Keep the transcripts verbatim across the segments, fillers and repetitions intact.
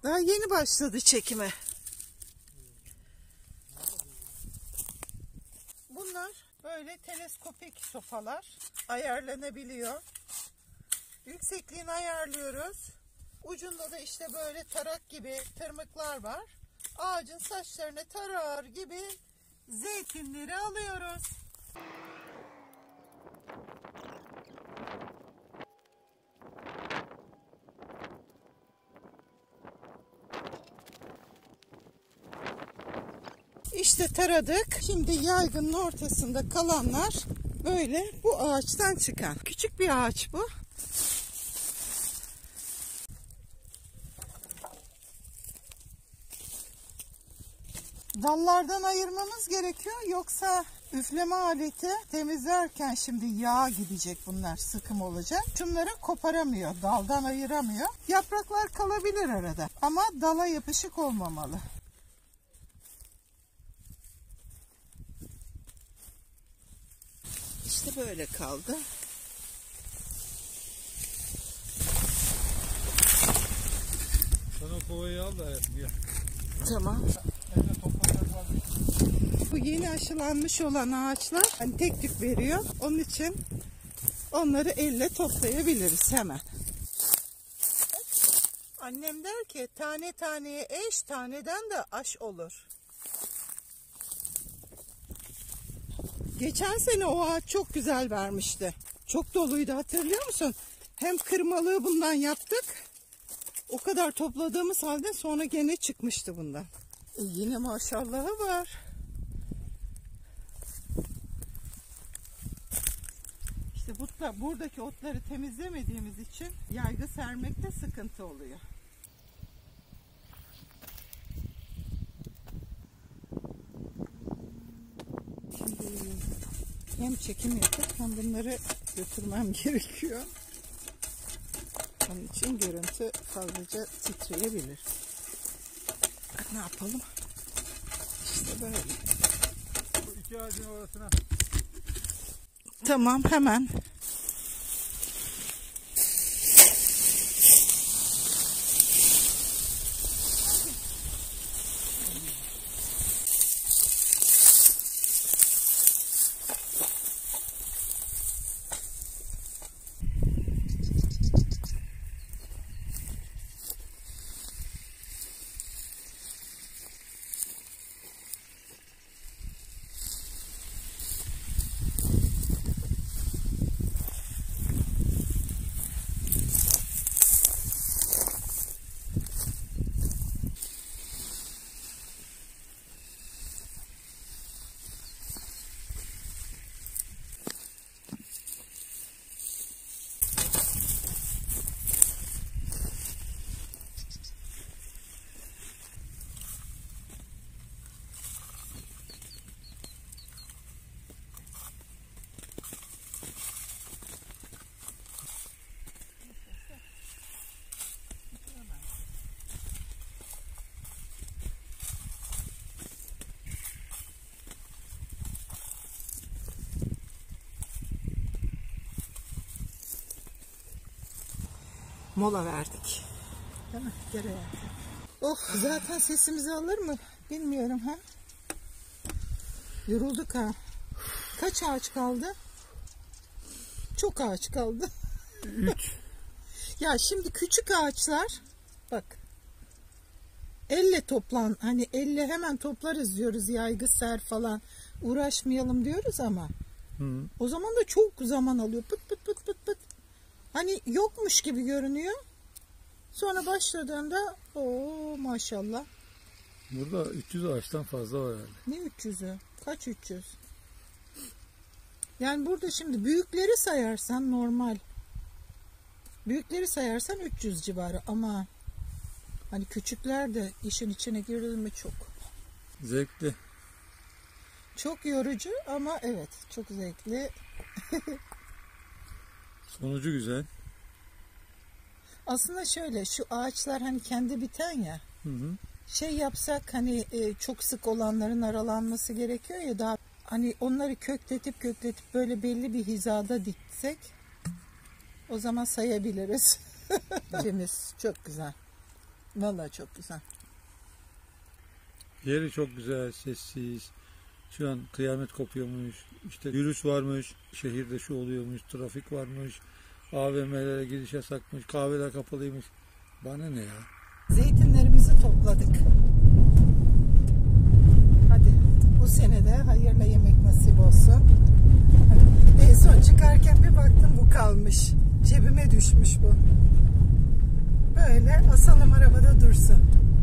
Daha yeni başladı çekime. Bunlar böyle teleskopik sopalar, ayarlanabiliyor. Yüksekliğini ayarlıyoruz. Ucunda da işte böyle tarak gibi tırmıklar var. Ağacın saçlarını tarar gibi zeytinleri alıyoruz. İşte taradık. Şimdi yaygının ortasında kalanlar böyle bu ağaçtan çıkan. Küçük bir ağaç bu. Dallardan ayırmamız gerekiyor. Yoksa üfleme aleti temizlerken şimdi yağ gidecek, bunlar sıkım olacak. Şunları koparamıyor, daldan ayıramıyor. Yapraklar kalabilir arada ama dala yapışık olmamalı. İşte böyle kaldı. Sana kovayı al da hayatım gel. Tamam. Bu yeni aşılanmış olan ağaçlar hani tek tük veriyor. Onun için onları elle toplayabiliriz hemen. Annem der ki tane taneye eş, taneden de aş olur. Geçen sene o ağaç çok güzel vermişti. Çok doluydu, hatırlıyor musun? Hem kırmalığı bundan yaptık. O kadar topladığımız halde sonra gene çıkmıştı bundan. E yine maşallahı var. İşte butla, buradaki otları temizlemediğimiz için yaygı sermekte sıkıntı oluyor. Şimdi hem çekim yapıp hem bunları götürmem gerekiyor. Onun için görüntü fazlaca titreyebilir. Ne yapalım? İşte böyle. Bu iki ağacın orasına. Tamam, hemen. Mola verdik. Değil mi? Gel hayatım. Oh, zaten sesimizi alır mı? Bilmiyorum ha. Yorulduk ha. Kaç ağaç kaldı? Çok ağaç kaldı. Üç. Ya şimdi küçük ağaçlar bak. Elle toplan. Hani elle hemen toplarız diyoruz. Yaygı ser falan. Uğraşmayalım diyoruz ama. Hı. O zaman da çok zaman alıyor. Pıt pıt pıt pıt pıt. Hani yokmuş gibi görünüyor. Sonra başladığında ooo maşallah. Burada üç yüz ağaçtan fazla var herhalde. Ne üç yüzü? Kaç üç yüz? Yani burada şimdi büyükleri sayarsan normal. Büyükleri sayarsan üç yüz civarı ama hani küçükler de işin içine girdi mi çok. Zevkli. Çok yorucu ama evet çok zevkli. Sonucu güzel. Aslında şöyle, şu ağaçlar hani kendi biten ya. Hı hı. Şey yapsak hani e, çok sık olanların aralanması gerekiyor ya, daha hani onları kökletip kökletip böyle belli bir hizada diksek o zaman sayabiliriz. Temiz, çok güzel. Vallahi çok güzel. Yeri çok güzel, sessiz. Şu an kıyamet kopuyormuş. İşte virüs varmış. Şehirde şu oluyormuş. Trafik varmış. A V M'lere giriş yasakmış. Kahveler kapalıymış. Bana ne ya? Zeytinlerimizi topladık. Hadi bu sene de hayırla yemek nasip olsun. En son çıkarken bir baktım bu kalmış. Cebime düşmüş bu. Böyle asalım arabada dursun.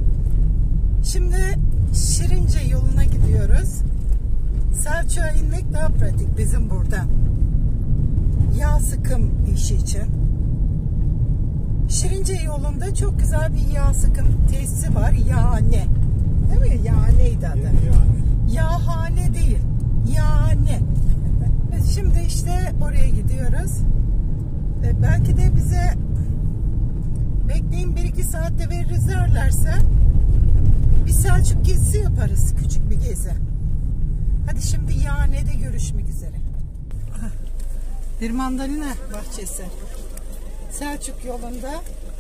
Şimdi Şirince yoluna gidiyoruz. Selçuk'a inmek daha pratik bizim buradan. Yağ sıkım işi için. Şirince yolunda çok güzel bir yağ sıkım tesisi var. Yağhane. Değil mi? Yağhaneydi adı. Yani. Yağhane değil. Yağhane. Şimdi işte oraya gidiyoruz. E, belki de bize bekleyin bir iki saatte veririz derlerse bir Selçuk gezisi yaparız. Küçük bir gezi. Hadi şimdi Yağhane'de görüşmek üzere. Bir mandalina bahçesi. Selçuk yolunda.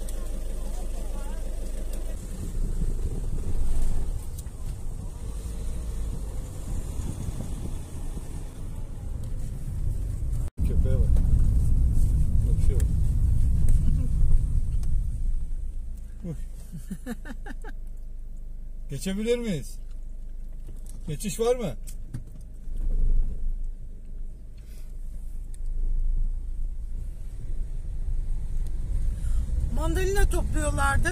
Köpeğe bak. Bakıyor. Geçebilir miyiz? Geçiş var mı? Mandalina topluyorlardı.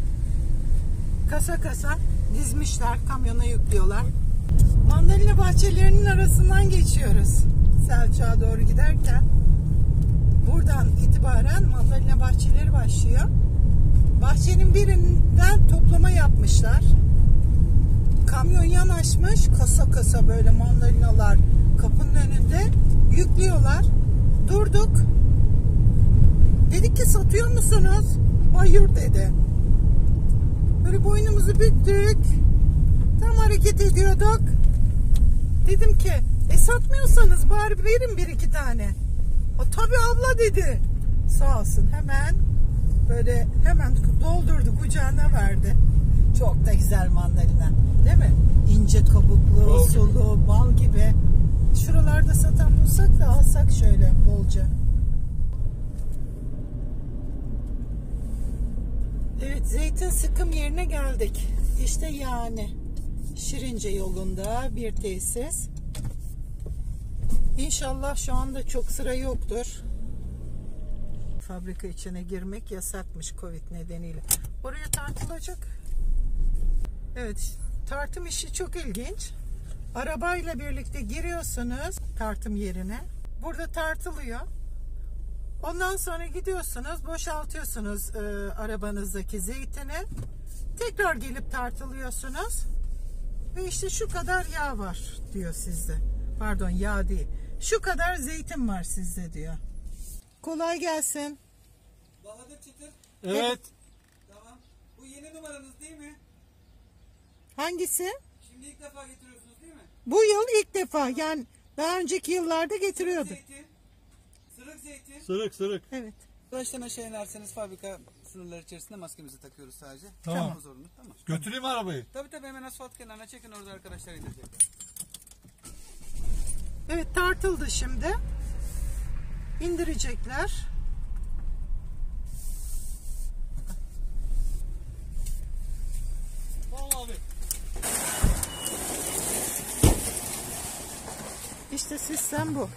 Kasa kasa dizmişler, kamyona yüklüyorlar. Mandalina bahçelerinin arasından geçiyoruz. Selçuk'a doğru giderken. Buradan itibaren mandalina bahçeleri başlıyor. Bahçenin birinden toplama yapmışlar. Kamyon yanaşmış, kasa kasa böyle mandalinalar kapının önünde yüklüyorlar. Durduk. Dedik ki satıyor musunuz? Hayır dedi. Böyle boynumuzu büktük. Tam hareket ediyorduk. Dedim ki e satmıyorsanız bari verin bir iki tane. O tabii abla dedi. Sağ olsun hemen böyle hemen doldurdu, kucağına verdi. Çok da güzel mandalina. Değil mi? İnce kabuklu, Bal sulu, gibi. Bal gibi. Şuralarda satan bulsak da alsak şöyle bolca. Evet, zeytin sıkım yerine geldik. İşte yani Şirince yolunda bir tesis. İnşallah şu anda çok sıra yoktur. Fabrika içine girmek yasakmış Covid nedeniyle. Oraya tartılacak. Evet, tartım işi çok ilginç. Arabayla birlikte giriyorsunuz tartım yerine. Burada tartılıyor. Ondan sonra gidiyorsunuz, boşaltıyorsunuz e, arabanızdaki zeytini. Tekrar gelip tartılıyorsunuz. Ve işte şu kadar yağ var diyor sizde. Pardon, yağ değil. Şu kadar zeytin var sizde diyor. Kolay gelsin. Bahadır Çıtır. Evet. Tamam. Bu yeni numaranız değil mi? Hangisi? Şimdi ilk defa getiriyorsunuz değil mi? Bu yıl ilk defa. Yani daha önceki yıllarda getiriyorduk. Zeytin. Sırık zeytin. Sırık sırık. Evet. Baştan aşağı inerseniz fabrika sınırları içerisinde maskemizi takıyoruz sadece. Tamam. Tamam. Zorunlu. Tamam. Götüreyim mi arabayı? Tabii tabii hemen asfalt kenarına çekin, orada arkadaşlar indirecekler. Evet, tartıldı şimdi. İndirecekler. Tamam abi. İşte sistem bu.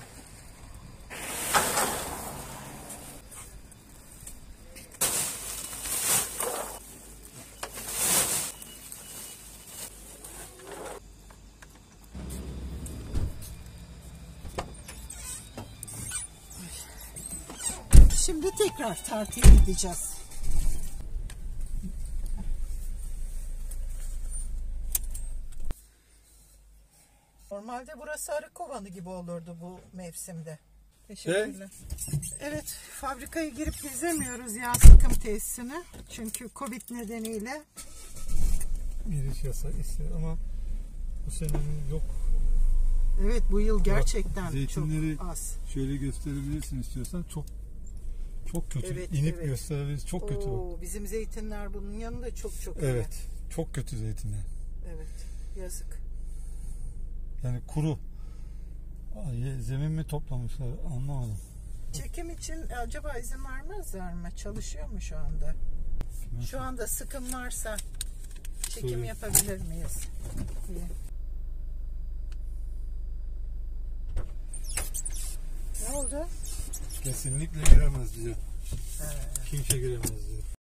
Şimdi tekrar tartıya gideceğiz. Normalde burası arı kovanı gibi olurdu bu mevsimde. Teşekkürler. Evet, fabrikaya girip gezemiyoruz yağ sıkım tesisini. Çünkü Covid nedeniyle. Giriş yasak ise ama bu senenin yok. Evet, bu yıl gerçekten Zeytinleri çok az. şöyle gösterebilirsin istiyorsan. Çok Çok kötü. Evet, İnip evet. gösterebiliriz. Çok kötü bak. Oo, bizim zeytinler bunun yanında çok çok iyi. Evet. Çok kötü zeytinler. Evet. Yazık. Yani kuru. Ay, zemin mi toplamışlar anlamadım. Çekim için acaba izin vermezler mi? Çalışıyor mu şu anda? Şu anda sıkım varsa çekim Sorayım. yapabilir miyiz diye. Ne oldu? Kesinlikle giremez diyor. He. Kimse giremez diyor.